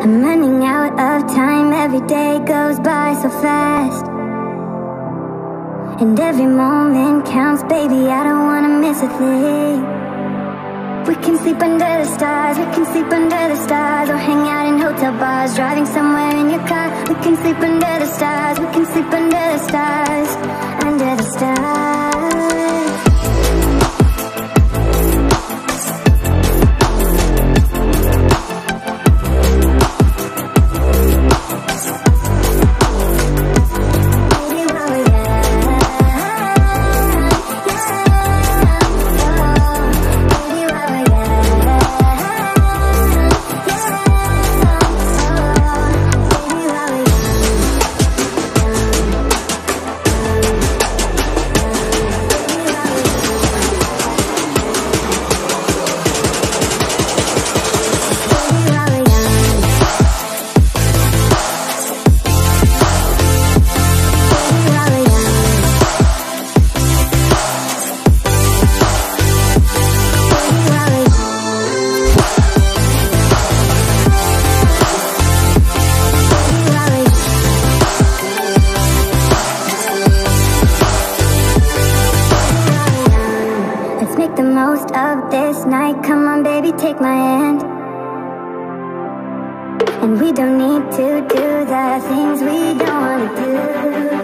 I'm running out of time, every day goes by so fast, and every moment counts, baby, I don't wanna miss a thing. We can sleep under the stars, we can sleep under the stars, or hang out in hotel bars, driving somewhere in your car. We can sleep under the stars, we can sleep under the stars, under the stars. The most of this night, come on baby, take my hand. And we don't need to do the things we don't wanna do.